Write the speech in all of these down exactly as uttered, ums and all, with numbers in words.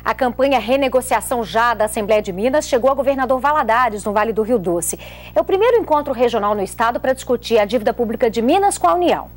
A campanha Renegociação Já da Assembleia de Minas chegou a governador Valadares, no Vale do Rio Doce. É o primeiro encontro regional no estado para discutir a dívida pública de Minas com a União.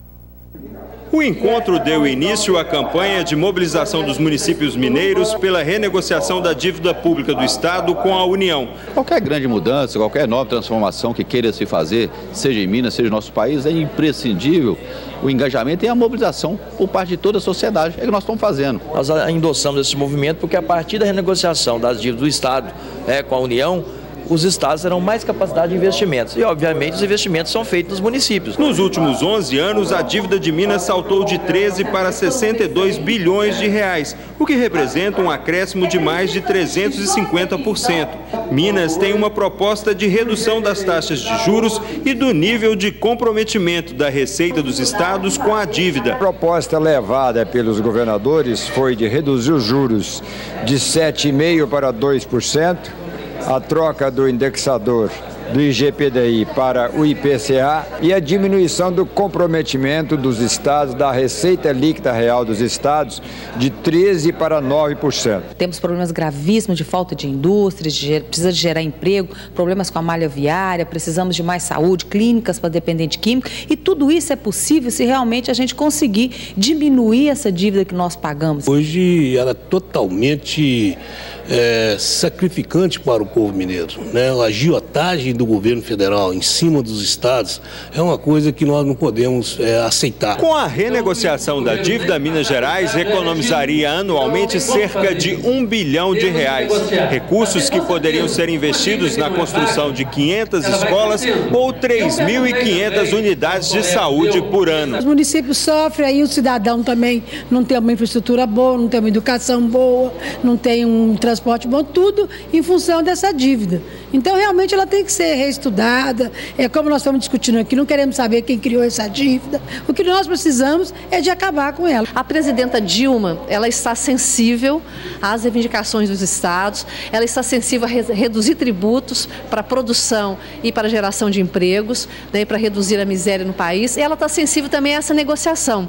O encontro deu início à campanha de mobilização dos municípios mineiros pela renegociação da dívida pública do estado com a União. Qualquer grande mudança, qualquer nova transformação que queira se fazer, seja em Minas, seja no nosso país, é imprescindível o engajamento e a mobilização por parte de toda a sociedade. É o que nós estamos fazendo. Nós endossamos esse movimento porque a partir da renegociação das dívidas do estado é, com a União, os estados terão mais capacidade de investimentos e, obviamente, os investimentos são feitos nos municípios. Nos últimos onze anos, a dívida de Minas saltou de treze para sessenta e dois bilhões de reais, o que representa um acréscimo de mais de trezentos e cinquenta por cento. Minas tem uma proposta de redução das taxas de juros e do nível de comprometimento da receita dos estados com a dívida. A proposta levada pelos governadores foi de reduzir os juros de sete vírgula cinco por cento para dois por cento, a troca do indexador do I G P D I para o I P C A e a diminuição do comprometimento dos estados, da receita líquida real dos estados, de treze para nove por cento. Temos problemas gravíssimos de falta de indústria, de, precisa de gerar emprego, problemas com a malha viária, precisamos de mais saúde, clínicas para dependente químico, e tudo isso é possível se realmente a gente conseguir diminuir essa dívida que nós pagamos. Hoje ela é totalmente é, sacrificante para o povo mineiro, né? A agiotagem do governo federal em cima dos estados é uma coisa que nós não podemos é, aceitar. Com a renegociação da dívida, Minas Gerais economizaria anualmente cerca de um bilhão de reais. Recursos que poderiam ser investidos na construção de quinhentas escolas ou três mil e quinhentas unidades de saúde por ano. Os municípios sofrem, aí o cidadão também não tem uma infraestrutura boa, não tem uma educação boa, não tem um transporte bom, tudo em função dessa dívida. Então, realmente, ela tem que ser reestudada. É como nós estamos discutindo aqui, não queremos saber quem criou essa dívida. O que nós precisamos é de acabar com ela. A presidenta Dilma, ela está sensível às reivindicações dos estados, ela está sensível a re reduzir tributos para a produção e para a geração de empregos, né, para reduzir a miséria no país, e ela está sensível também a essa negociação.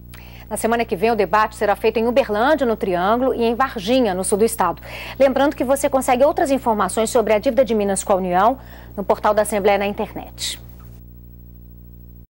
Na semana que vem, o debate será feito em Uberlândia, no Triângulo, e em Varginha, no sul do estado. Lembrando que você consegue outras informações sobre a dívida de Minas com a União no portal da Assembleia na internet.